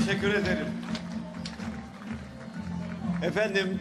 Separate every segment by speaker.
Speaker 1: teşekkür ederim. Efendim,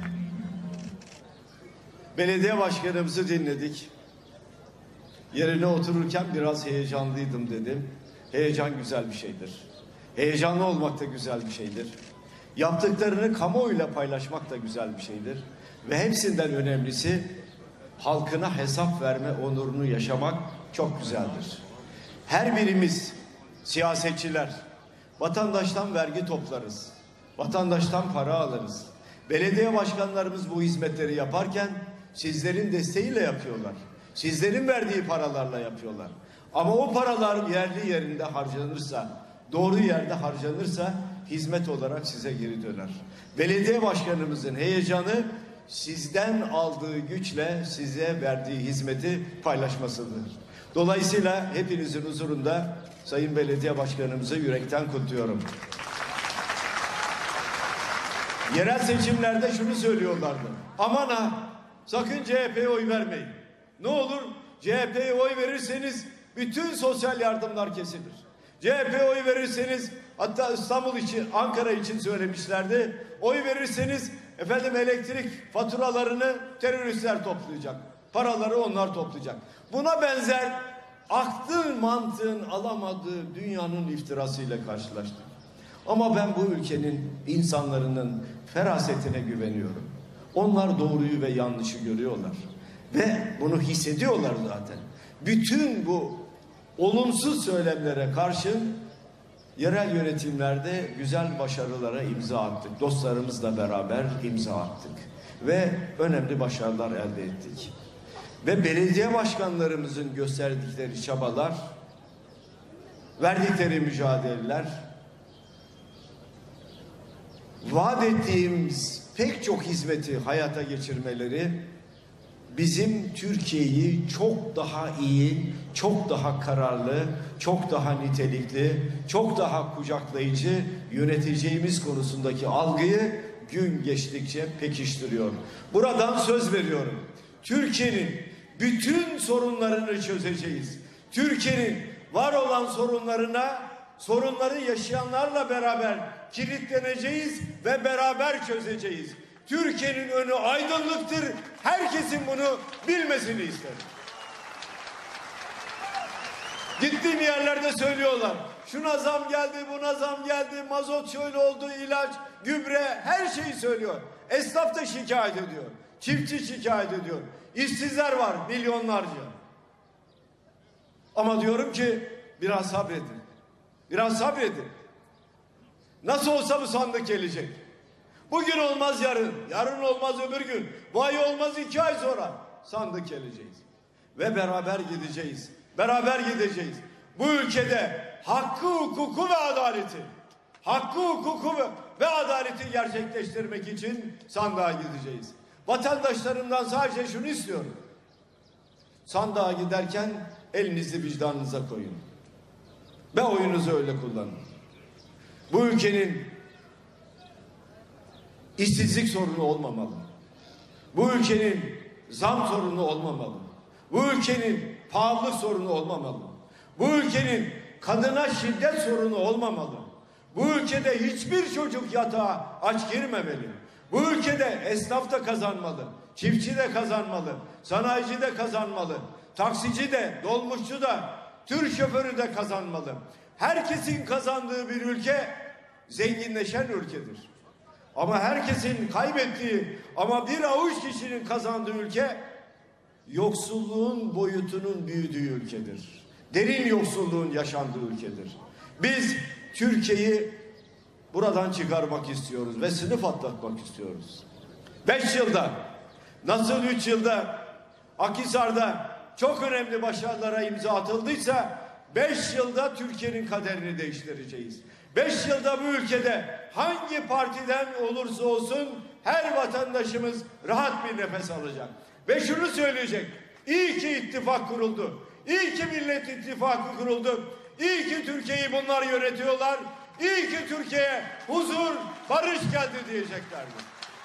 Speaker 1: belediye başkanımızı dinledik. Yerine otururken biraz heyecanlıydım dedim. Heyecan güzel bir şeydir. Heyecanlı olmak da güzel bir şeydir. Yaptıklarını kamuoyuyla paylaşmak da güzel bir şeydir. Ve hepsinden önemlisi halkına hesap verme onurunu yaşamak çok güzeldir. Her birimiz siyasetçiler vatandaştan vergi toplarız. Vatandaştan para alırız. Belediye başkanlarımız bu hizmetleri yaparken sizlerin desteğiyle yapıyorlar. Sizlerin verdiği paralarla yapıyorlar. Ama o paralar yerli yerinde harcanırsa, doğru yerde harcanırsa hizmet olarak size geri döner. Belediye başkanımızın heyecanı sizden aldığı güçle size verdiği hizmeti paylaşmasıdır. Dolayısıyla hepinizin huzurunda Sayın Belediye Başkanımızı yürekten kutluyorum. Yerel seçimlerde şunu söylüyorlardı. Aman ha, sakın CHP'ye oy vermeyin. Ne olur CHP'ye oy verirseniz bütün sosyal yardımlar kesilir. CHP'ye oy verirseniz, hatta İstanbul için, Ankara için söylemişlerdi. Oy verirseniz efendim elektrik faturalarını teröristler toplayacak. Paraları onlar toplayacak. Buna benzer aklın mantığın alamadığı dünyanın iftirasıyla karşılaştık. Ama ben bu ülkenin insanların ferasetine güveniyorum. Onlar doğruyu ve yanlışı görüyorlar. Ve bunu hissediyorlar zaten. Bütün bu olumsuz söylemlere karşın yerel yönetimlerde güzel başarılara imza attık. Dostlarımızla beraber imza attık. Ve önemli başarılar elde ettik. Ve belediye başkanlarımızın gösterdikleri çabalar, verdikleri mücadeleler, vaat ettiğimiz pek çok hizmeti hayata geçirmeleri bizim Türkiye'yi çok daha iyi, çok daha kararlı, çok daha nitelikli, çok daha kucaklayıcı yöneteceğimiz konusundaki algıyı gün geçtikçe pekiştiriyor. Buradan söz veriyorum. Türkiye'nin bütün sorunlarını çözeceğiz. Türkiye'nin var olan sorunları yaşayanlarla beraber kilitleneceğiz ve beraber çözeceğiz. Türkiye'nin önü aydınlıktır. Herkesin bunu bilmesini isterim. Gittiğim yerlerde söylüyorlar. Şuna zam geldi, buna zam geldi, mazot şöyle oldu, ilaç, gübre, her şeyi söylüyor. Esnaf da şikayet ediyor. Çiftçi şikayet ediyor. İşsizler var milyonlarca. Ama diyorum ki biraz sabredin. Biraz sabredin. Nasıl olsa bu sandık gelecek. Bugün olmaz yarın, yarın olmaz öbür gün, bu ay olmaz 2 ay sonra sandık geleceğiz. Ve beraber gideceğiz. Beraber gideceğiz. Bu ülkede hakkı, hukuku ve adaleti gerçekleştirmek için sandığa gideceğiz. Vatandaşlarımdan sadece şunu istiyorum. Sandığa giderken elinizi vicdanınıza koyun. Ve oyunuzu öyle kullanın. Bu ülkenin işsizlik sorunu olmamalı. Bu ülkenin zam sorunu olmamalı. Bu ülkenin pahalılık sorunu olmamalı. Bu ülkenin kadına şiddet sorunu olmamalı. Bu ülkede hiçbir çocuk yatağa aç girmemeli. Bu ülkede esnaf da kazanmalı, çiftçi de kazanmalı, sanayici de kazanmalı, taksici de, dolmuşçu da, tır şoförü de kazanmalı. Herkesin kazandığı bir ülke zenginleşen ülkedir. Ama herkesin kaybettiği ama bir avuç kişinin kazandığı ülke yoksulluğun boyutunun büyüdüğü ülkedir. Derin yoksulluğun yaşandığı ülkedir. Biz Türkiye'yi buradan çıkarmak istiyoruz ve sınıf atlatmak istiyoruz. 5 yılda, nasıl 3 yılda Akhisar'da çok önemli başarılara imza atıldıysa 5 yılda Türkiye'nin kaderini değiştireceğiz. 5 yılda bu ülkede hangi partiden olursa olsun her vatandaşımız rahat bir nefes alacak. Ve şunu söyleyecek. İyi ki ittifak kuruldu. İyi ki Millet İttifakı kuruldu. İyi ki Türkiye'yi bunlar yönetiyorlar. İyi ki Türkiye'ye huzur, barış geldi diyeceklerdi.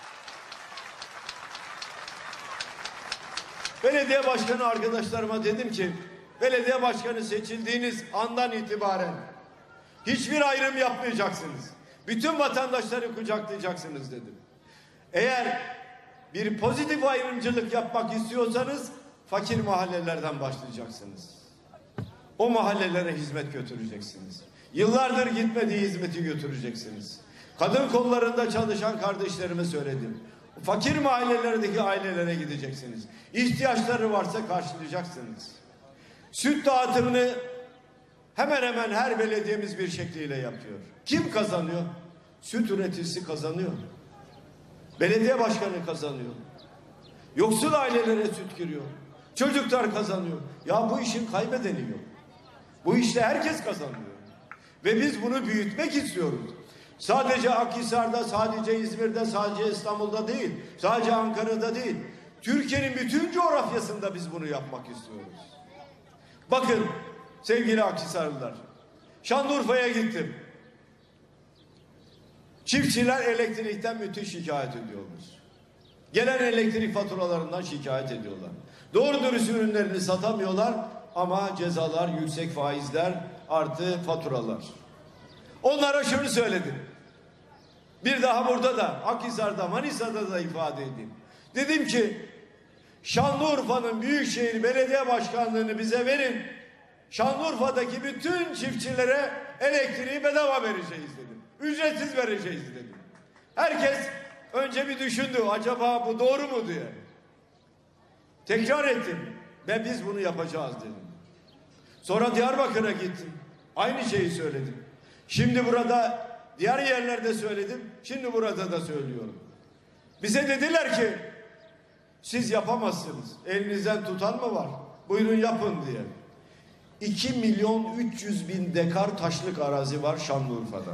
Speaker 1: Belediye başkanı arkadaşlarıma dedim ki, belediye başkanı seçildiğiniz andan itibaren hiçbir ayrım yapmayacaksınız. Bütün vatandaşları kucaklayacaksınız dedim. Eğer bir pozitif ayrımcılık yapmak istiyorsanız fakir mahallelerden başlayacaksınız. O mahallelere hizmet götüreceksiniz. Yıllardır gitmediği hizmeti götüreceksiniz. Kadın kollarında çalışan kardeşlerime söyledim. Fakir mahallelerdeki ailelere gideceksiniz. İhtiyaçları varsa karşılayacaksınız. Süt dağıtımını hemen hemen her belediyemiz bir şekliyle yapıyor. Kim kazanıyor? Süt üreticisi kazanıyor. Belediye başkanı kazanıyor. Yoksul ailelere süt giriyor. Çocuklar kazanıyor. Ya bu işin kaybedeni yok. Bu işte herkes kazanıyor. Ve biz bunu büyütmek istiyoruz. Sadece Akhisar'da, sadece İzmir'de, sadece İstanbul'da değil, sadece Ankara'da değil. Türkiye'nin bütün coğrafyasında biz bunu yapmak istiyoruz. Bakın sevgili Akhisarlılar, Şanlıurfa'ya gittim. Çiftçiler elektrikten müthiş şikayet ediyorlar. Gelen elektrik faturalarından şikayet ediyorlar. Doğru dürüst ürünlerini satamıyorlar ama cezalar, yüksek faizler artı faturalar. Onlara şunu söyledim. Bir daha burada da, Akhisar'da, Manisa'da da ifade edeyim. Dedim ki Şanlıurfa'nın Büyükşehir Belediye Başkanlığı'nı bize verin. Şanlıurfa'daki bütün çiftçilere elektriği bedava vereceğiz dedim. Ücretsiz vereceğiz dedim. Herkes önce bir düşündü. Acaba bu doğru mu diye. Tekrar ettim. Ve biz bunu yapacağız dedim. Sonra Diyarbakır'a gittim. Aynı şeyi söyledim. Şimdi burada diğer yerlerde söyledim. Şimdi burada da söylüyorum. Bize dediler ki siz yapamazsınız. Elinizden tutan mı var? Buyurun yapın diye. 2.300.000 dekar taşlık arazi var Şanlıurfa'da.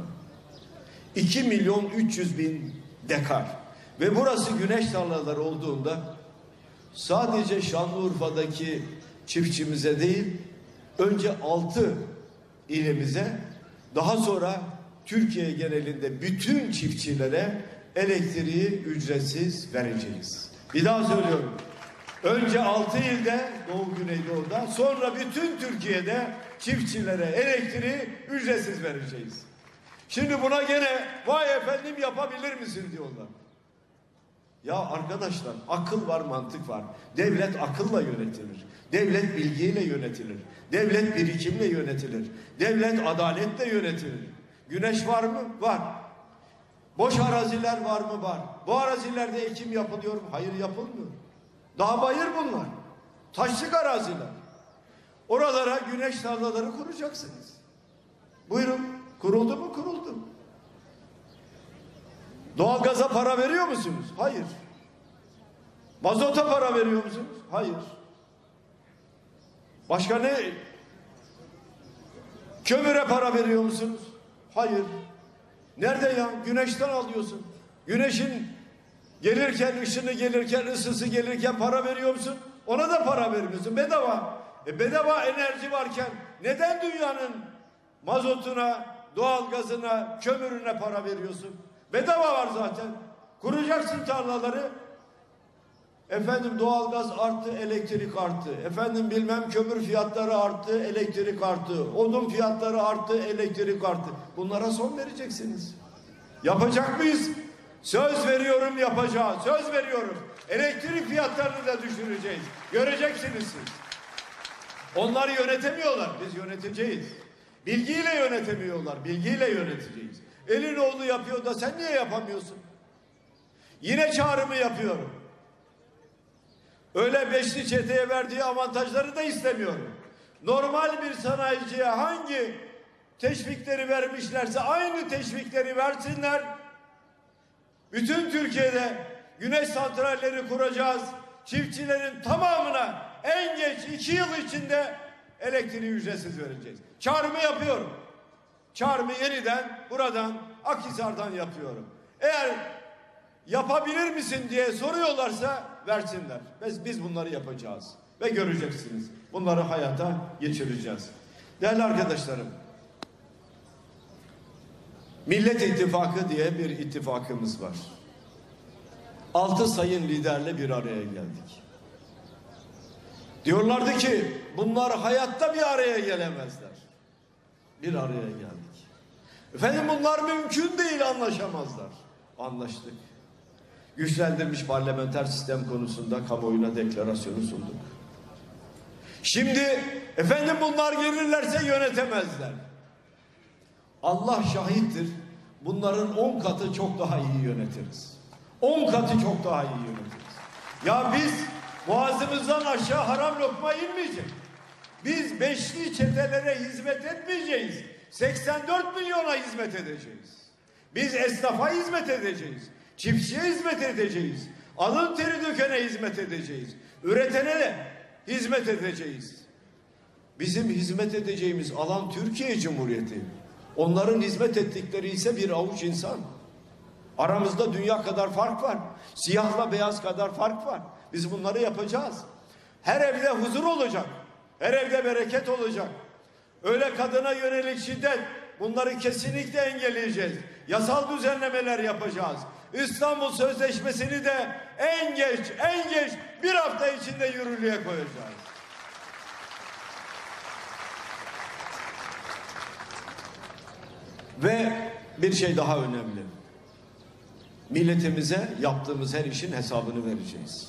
Speaker 1: 2.300.000 dekar. Ve burası güneş tarlaları olduğunda sadece Şanlıurfa'daki çiftçimize değil, önce 6 ilimize, daha sonra Türkiye genelinde bütün çiftçilere elektriği ücretsiz vereceğiz. Bir daha söylüyorum. Önce 6 ilde, Doğu Güneydoğu'da, sonra bütün Türkiye'de çiftçilere elektriği ücretsiz vereceğiz. Şimdi buna gene vay efendim yapabilir misin diyorlar. Ya arkadaşlar, akıl var, mantık var. Devlet akılla yönetilir. Devlet bilgiyle yönetilir. Devlet birikimle yönetilir. Devlet adaletle yönetilir. Güneş var mı? Var. Boş araziler var mı? Var. Bu arazilerde ekim yapılıyor mu? Hayır, yapılmıyor. Dağ bayır bunlar. Taşlık araziler. Oralara güneş tarlaları kuracaksınız. Buyurun. Kuruldu mu? Kuruldu. Doğalgaza para veriyor musunuz? Hayır. Mazota para veriyor musunuz? Hayır. Başka ne? Kömüre para veriyor musunuz? Hayır. Nerede ya? Güneşten alıyorsun. Güneşin gelirken, ışını gelirken, ısısı gelirken para veriyor musun? Ona da para vermiyorsun. Bedava. Bedava enerji varken neden dünyanın mazotuna, doğalgazına, kömürüne para veriyorsun? Bedava var zaten. Kuracaksın tarlaları. Efendim doğalgaz arttı, elektrik arttı. Efendim bilmem kömür fiyatları arttı, elektrik arttı. Odun fiyatları arttı, elektrik arttı. Bunlara son vereceksiniz. Yapacak mıyız? Söz veriyorum, yapacağız. Söz veriyorum. Elektrik fiyatlarını da düşüreceğiz. Göreceksiniz siz. Onlar yönetemiyorlar. Biz yöneteceğiz. Bilgiyle yönetemiyorlar. Bilgiyle yöneteceğiz. Elin oğlu yapıyor da sen niye yapamıyorsun? Yine çağrımı yapıyorum. Öyle beşli çeteye verdiği avantajları da istemiyorum. Normal bir sanayiciye hangi teşvikleri vermişlerse aynı teşvikleri versinler. Bütün Türkiye'de güneş santralleri kuracağız. Çiftçilerin tamamına en geç 2 yıl içinde elektriği ücretsiz vereceğiz. Çağrımı yapıyorum. Çağrımı yeniden buradan Akhisar'dan yapıyorum. Eğer yapabilir misin diye soruyorlarsa versinler. Biz bunları yapacağız. Ve göreceksiniz. Bunları hayata geçireceğiz. Değerli arkadaşlarım, Millet İttifakı diye bir ittifakımız var. 6 sayın liderle bir araya geldik. Diyorlardı ki bunlar hayatta bir araya gelemezler. Bir araya geldik. Efendim bunlar mümkün değil, anlaşamazlar. Anlaştık. Güçlendirilmiş parlamenter sistem konusunda kamuoyuna deklarasyonu sunduk. Şimdi efendim bunlar gelirlerse yönetemezler. Allah şahittir. Bunların 10 katı çok daha iyi yönetiriz. 10 katı çok daha iyi yönetiriz. Ya biz boğazımızdan aşağı haram lokma inmeyecek. Biz beşli çetelere hizmet etmeyeceğiz. 84 milyona hizmet edeceğiz. Biz esnafa hizmet edeceğiz. Çiftçiye hizmet edeceğiz. Alın teri dökene hizmet edeceğiz. Üretene de hizmet edeceğiz. Bizim hizmet edeceğimiz alan Türkiye Cumhuriyeti. Onların hizmet ettikleri ise bir avuç insan. Aramızda dünya kadar fark var. Siyahla beyaz kadar fark var. Biz bunları yapacağız. Her evde huzur olacak. Her evde bereket olacak. Öyle kadına yönelik şiddet, bunları kesinlikle engelleyeceğiz. Yasal düzenlemeler yapacağız. İstanbul Sözleşmesi'ni de en geç bir hafta içinde yürürlüğe koyacağız. Ve bir şey daha önemli. Milletimize yaptığımız her işin hesabını vereceğiz.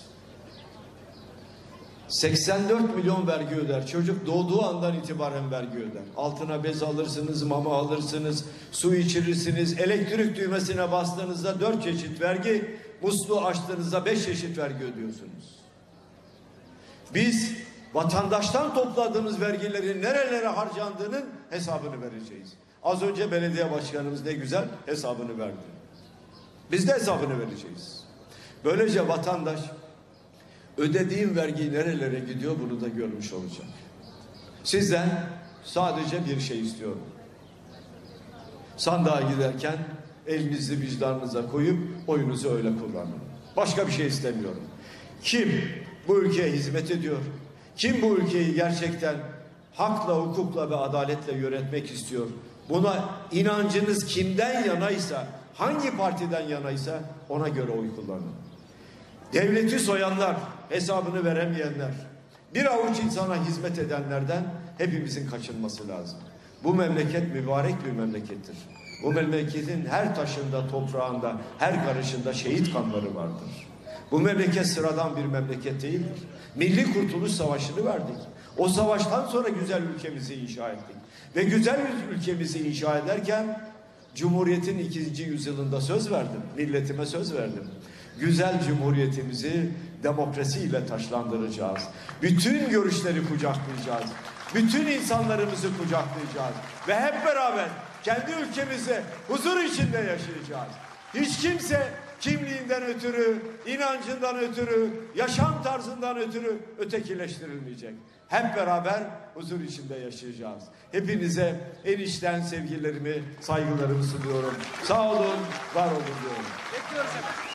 Speaker 1: 84 milyon vergi öder. Çocuk doğduğu andan itibaren vergi öder. Altına bez alırsınız, mama alırsınız, su içirirsiniz. Elektrik düğmesine bastığınızda 4 çeşit vergi, musluğu açtığınızda 5 çeşit vergi ödüyorsunuz. Biz vatandaştan topladığımız vergilerin nerelere harcandığının hesabını vereceğiz. Az önce belediye başkanımız ne güzel hesabını verdi. Biz de hesabını vereceğiz. Böylece vatandaş ödediğim vergi nerelere gidiyor bunu da görmüş olacak. Sizden sadece bir şey istiyorum. Sandığa giderken elinizi vicdanınıza koyup oyunuzu öyle kullanın. Başka bir şey istemiyorum. Kim bu ülkeye hizmet ediyor? Kim bu ülkeyi gerçekten hakla, hukukla ve adaletle yönetmek istiyor? Buna inancınız kimden yanaysa, hangi partiden yanaysa ona göre oy kullanın. Devleti soyanlar, hesabını veremeyenler, bir avuç insana hizmet edenlerden hepimizin kaçınması lazım. Bu memleket mübarek bir memlekettir. Bu memleketin her taşında, toprağında, her karışında şehit kanları vardır. Bu memleket sıradan bir memleket değildir. Milli Kurtuluş Savaşı'nı verdik. O savaştan sonra güzel ülkemizi inşa ettik. Ve güzel ülkemizi inşa ederken Cumhuriyet'in 2. yüzyılında söz verdim. Milletime söz verdim. Güzel cumhuriyetimizi demokrasiyle taşlandıracağız. Bütün görüşleri kucaklayacağız. Bütün insanlarımızı kucaklayacağız. Ve hep beraber kendi ülkemizi huzur içinde yaşayacağız. Hiç kimse kimliğinden ötürü, inancından ötürü, yaşam tarzından ötürü ötekileştirilmeyecek. Hep beraber huzur içinde yaşayacağız. Hepinize en içten sevgilerimi, saygılarımı sunuyorum. Sağ olun, var olun diyorum.